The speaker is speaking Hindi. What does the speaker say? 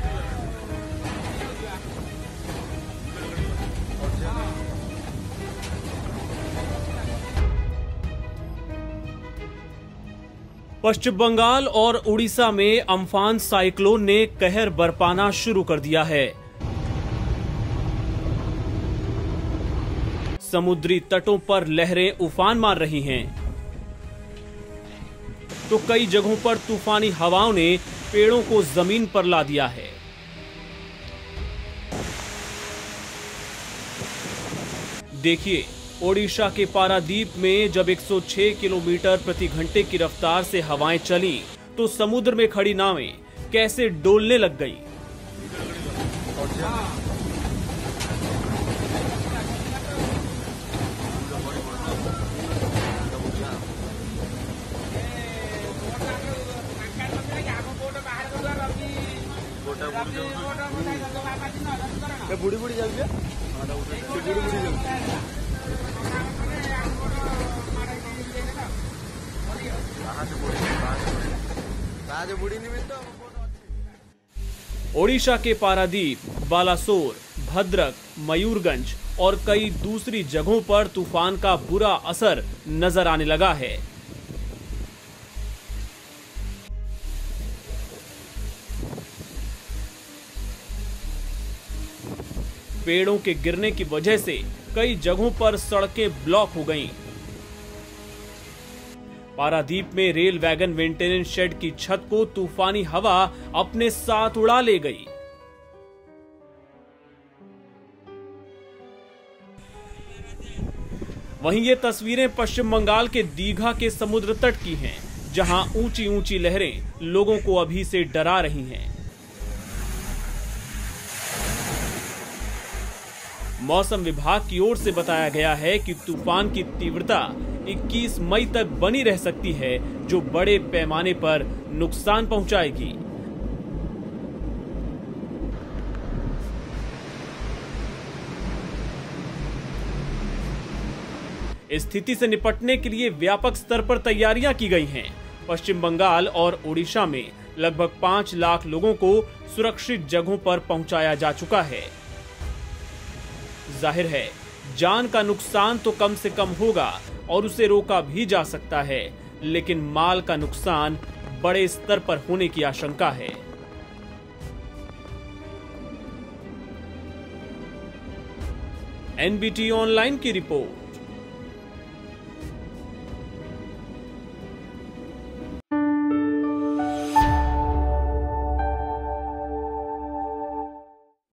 पश्चिम बंगाल और उड़ीसा में अम्फान साइक्लोन ने कहर बरपाना शुरू कर दिया है। समुद्री तटों पर लहरें उफान मार रही हैं, तो कई जगहों पर तूफानी हवाओं ने पेड़ों को जमीन पर ला दिया है। देखिए, ओडिशा के पारादीप में जब 106 किलोमीटर प्रति घंटे की रफ्तार से हवाएं चली तो समुद्र में खड़ी नावें कैसे डोलने लग गई। बुढ़ी बुढ़ी ओडिशा के पारादीप, बालासोर, भद्रक, मयूरगंज और कई दूसरी जगहों पर तूफान का बुरा असर नजर आने लगा है। पेड़ों के गिरने की वजह से कई जगहों पर सड़कें ब्लॉक हो गईं। पारादीप में रेल वैगन मेंटेनेंस शेड की छत को तूफानी हवा अपने साथ उड़ा ले गई। वहीं ये तस्वीरें पश्चिम बंगाल के दीघा के समुद्र तट की हैं, जहां ऊंची ऊंची लहरें लोगों को अभी से डरा रही हैं। मौसम विभाग की ओर से बताया गया है कि तूफान की तीव्रता 21 मई तक बनी रह सकती है, जो बड़े पैमाने पर नुकसान पहुंचाएगी। स्थिति से निपटने के लिए व्यापक स्तर पर तैयारियां की गई हैं। पश्चिम बंगाल और ओडिशा में लगभग 5 लाख लोगों को सुरक्षित जगहों पर पहुंचाया जा चुका है। जाहिर है, जान का नुकसान तो कम से कम होगा और उसे रोका भी जा सकता है, लेकिन माल का नुकसान बड़े स्तर पर होने की आशंका है। एनबीटी ऑनलाइन की रिपोर्ट।